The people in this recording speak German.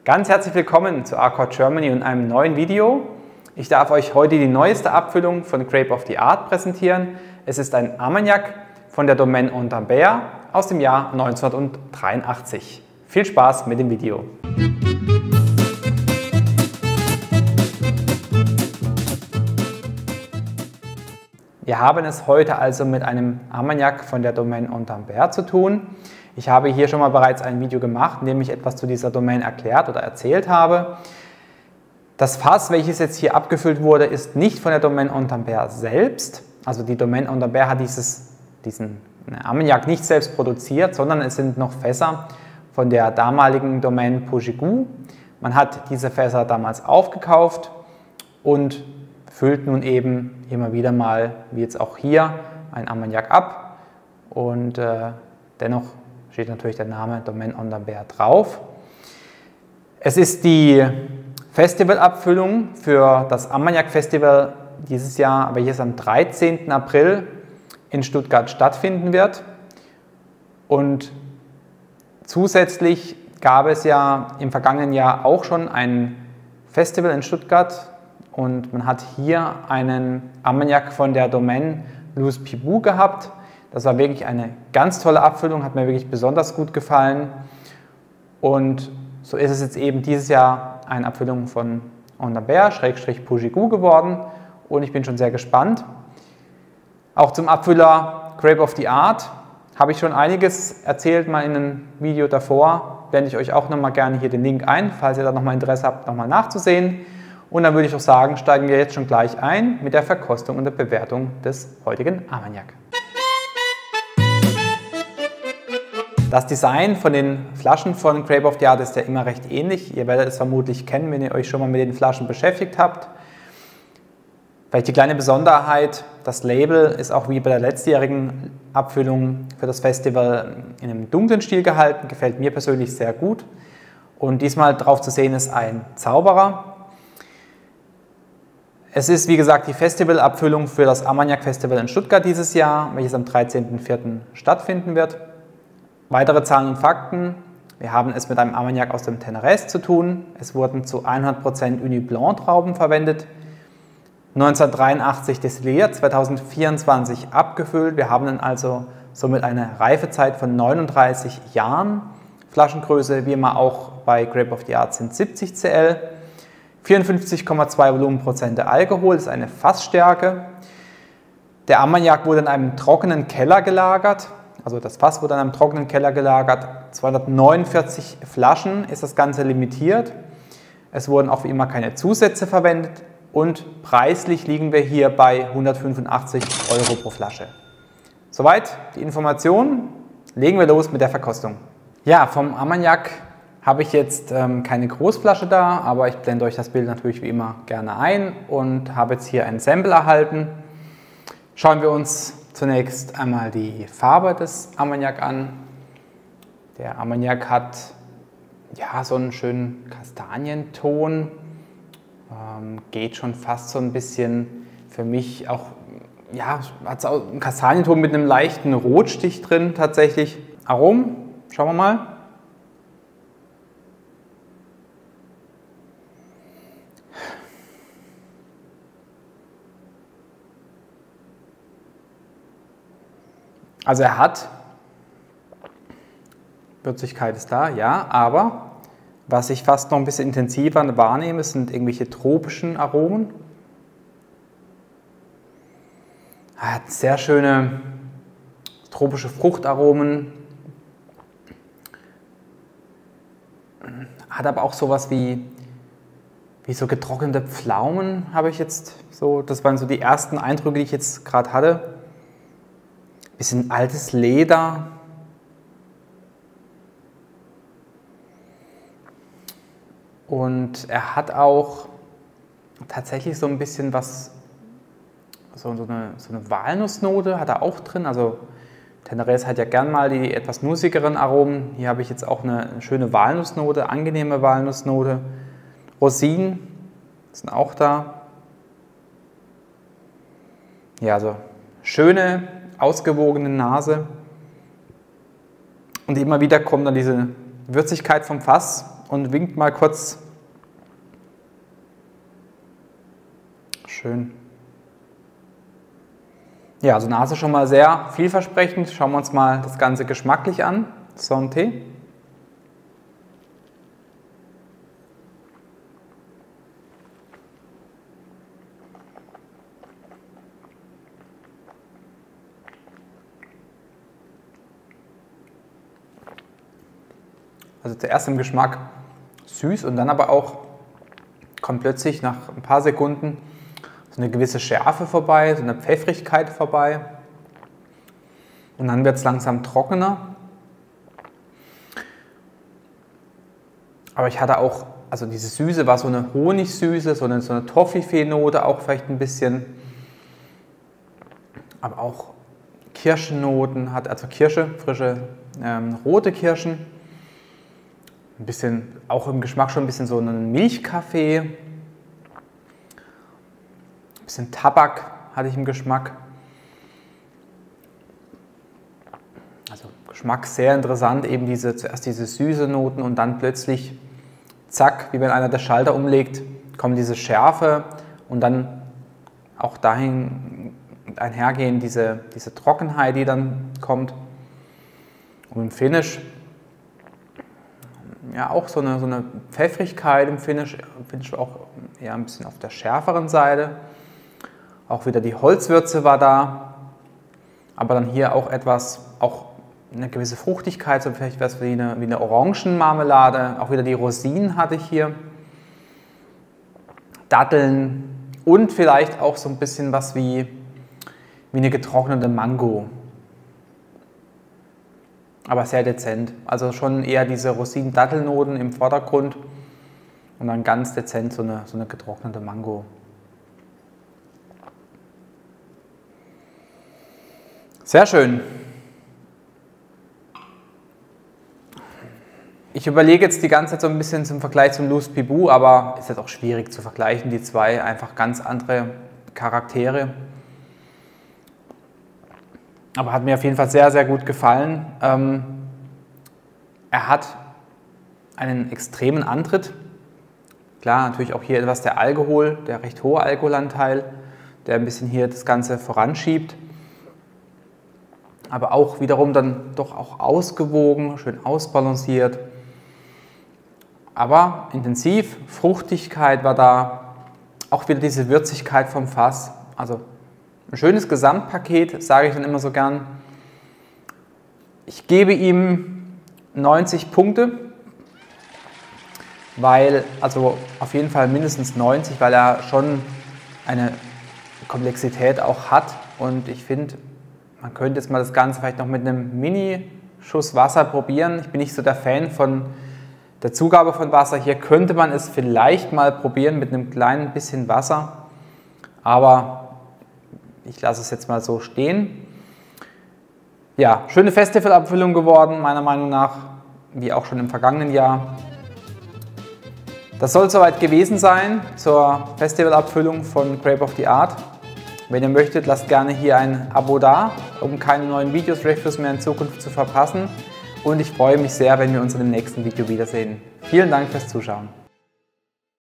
Ganz herzlich willkommen zu Arcor Germany und einem neuen Video. Ich darf euch heute die neueste Abfüllung von Grape of the Art präsentieren. Es ist ein Armagnac von der Domaine Ontampere aus dem Jahr 1983. Viel Spaß mit dem Video. Wir haben es heute also mit einem Armagnac von der Domaine Ontampere zu tun. Ich habe hier schon mal bereits ein Video gemacht, in dem ich etwas zu dieser Domaine erklärt oder erzählt habe. Das Fass, welches jetzt hier abgefüllt wurde, ist nicht von der Domaine Ontampere selbst. Also die Domaine Ontampere hat diesen Armagnac nicht selbst produziert, sondern es sind noch Fässer von der damaligen Domaine Poujigoux. Man hat diese Fässer damals aufgekauft und füllt nun eben immer wieder mal, wie jetzt auch hier, ein Armagnac ab. Und dennoch steht natürlich der Name Domaine Ontampere drauf. Es ist die Festivalabfüllung für das Armagnac Festival dieses Jahr, welches am 13. April in Stuttgart stattfinden wird. Und zusätzlich gab es ja im vergangenen Jahr auch schon ein Festival in Stuttgart und man hat hier einen Armagnac von der Domaine Louis Pibou gehabt. Das war wirklich eine ganz tolle Abfüllung, hat mir wirklich besonders gut gefallen. Und so ist es jetzt eben dieses Jahr eine Abfüllung von Ontampere/Poujigoux geworden und ich bin schon sehr gespannt. Auch zum Abfüller Grape of the Art habe ich schon einiges erzählt, mal in einem Video davor. Blende ich euch auch nochmal gerne hier den Link ein, falls ihr da nochmal Interesse habt, nochmal nachzusehen. Und dann würde ich auch sagen, steigen wir jetzt schon gleich ein mit der Verkostung und der Bewertung des heutigen Armagnac. Das Design von den Flaschen von Grape of the Art ist ja immer recht ähnlich. Ihr werdet es vermutlich kennen, wenn ihr euch schon mal mit den Flaschen beschäftigt habt. Vielleicht die kleine Besonderheit, das Label ist auch wie bei der letztjährigen Abfüllung für das Festival in einem dunklen Stil gehalten, gefällt mir persönlich sehr gut. Und diesmal drauf zu sehen ist ein Zauberer. Es ist wie gesagt die Festivalabfüllung für das Armagnac Festival in Stuttgart dieses Jahr, welches am 13.04. stattfinden wird. Weitere Zahlen und Fakten: Wir haben es mit einem Armagnac aus dem Tenerés zu tun. Es wurden zu 100% Uni Blanc Trauben verwendet. 1983 destilliert, 2024 abgefüllt. Wir haben dann also somit eine Reifezeit von 39 Jahren. Flaschengröße, wie immer auch bei Grape of the Art, sind 70 cl. 54,2 Volumenprozent der Alkohol, das ist eine Fassstärke. Der Armagnac wurde in einem trockenen Keller gelagert. Also das Fass wurde in einem trockenen Keller gelagert. 249 Flaschen ist das Ganze limitiert. Es wurden auch wie immer keine Zusätze verwendet. Und preislich liegen wir hier bei 185 € pro Flasche. Soweit die Informationen. Legen wir los mit der Verkostung. Ja, vom Armagnac habe ich jetzt keine Großflasche da, aber ich blende euch das Bild natürlich wie immer gerne ein und habe jetzt hier ein Sample erhalten. Schauen wir uns zunächst einmal die Farbe des Armagnac an. Der Armagnac hat ja so einen schönen Kastanienton. Geht schon fast so ein bisschen für mich auch, ja, hat so einen Kastanienton mit einem leichten Rotstich drin tatsächlich. Aromen, schauen wir mal. Also er hat, Würzigkeit ist da, ja, aber was ich fast noch ein bisschen intensiver wahrnehme, sind irgendwelche tropischen Aromen. Er hat sehr schöne tropische Fruchtaromen, hat aber auch sowas wie so getrocknete Pflaumen, habe ich jetzt so, das waren so die ersten Eindrücke, die ich jetzt gerade hatte. Bisschen altes Leder. Und er hat auch tatsächlich so ein bisschen was, so eine Walnussnote hat er auch drin. Also Tenerés hat ja gern mal die etwas nussigeren Aromen. Hier habe ich jetzt auch eine schöne Walnussnote, angenehme Walnussnote. Rosinen sind auch da. Ja, also schöne, ausgewogene Nase. Und immer wieder kommt dann diese Würzigkeit vom Fass und winkt mal kurz. Schön. Ja, also Nase schon mal sehr vielversprechend. Schauen wir uns mal das Ganze geschmacklich an. So ein Tee. Also zuerst im Geschmack süß und dann aber auch kommt plötzlich nach ein paar Sekunden so eine gewisse Schärfe vorbei, so eine Pfeffrigkeit vorbei. Und dann wird es langsam trockener. Aber ich hatte auch, also diese Süße war so eine Honigsüße, so eine Toffifee-Note auch vielleicht ein bisschen. Aber auch Kirschennoten hat, also Kirsche, frische rote Kirschen. Ein bisschen, auch im Geschmack schon ein bisschen so einen Milchkaffee. Ein bisschen Tabak hatte ich im Geschmack. Also Geschmack sehr interessant, eben zuerst diese süße Noten und dann plötzlich, zack, wie wenn einer den Schalter umlegt, kommt diese Schärfe und dann auch dahin einhergehen diese Trockenheit, die dann kommt. Und im Finish, ja, auch so eine Pfeffrigkeit im Finish auch eher ein bisschen auf der schärferen Seite. Auch wieder die Holzwürze war da, aber dann hier auch auch eine gewisse Fruchtigkeit, so vielleicht was wie eine Orangenmarmelade. Auch wieder die Rosinen hatte ich hier, Datteln und vielleicht auch so ein bisschen was wie eine getrocknete Mango. Aber sehr dezent. Also schon eher diese Rosinen-Dattelnoten im Vordergrund und dann ganz dezent so eine getrocknete Mango. Sehr schön. Ich überlege jetzt die ganze Zeit so ein bisschen zum Vergleich zum Loose Pibou, aber ist jetzt auch schwierig zu vergleichen, die zwei, einfach ganz andere Charaktere. Aber hat mir auf jeden Fall sehr, sehr gut gefallen. Er hat einen extremen Antritt. Klar, natürlich auch hier etwas der Alkohol, der recht hohe Alkoholanteil, der ein bisschen hier das Ganze voranschiebt. Aber auch wiederum dann doch auch ausgewogen, schön ausbalanciert. Aber intensiv, Fruchtigkeit war da, auch wieder diese Würzigkeit vom Fass. Also ein schönes Gesamtpaket, sage ich dann immer so gern. Ich gebe ihm 90 Punkte, also auf jeden Fall mindestens 90, weil er schon eine Komplexität auch hat. Und ich finde, man könnte jetzt mal das Ganze vielleicht noch mit einem Mini-Schuss Wasser probieren. Ich bin nicht so der Fan von der Zugabe von Wasser. Hier könnte man es vielleicht mal probieren mit einem kleinen bisschen Wasser. Aber ich lasse es jetzt mal so stehen. Ja, schöne Festivalabfüllung geworden, meiner Meinung nach, wie auch schon im vergangenen Jahr. Das soll soweit gewesen sein zur Festivalabfüllung von Grape of the Art. Wenn ihr möchtet, lasst gerne hier ein Abo da, um keine neuen Videos, Reviews mehr in Zukunft zu verpassen. Und ich freue mich sehr, wenn wir uns in dem nächsten Video wiedersehen. Vielen Dank fürs Zuschauen.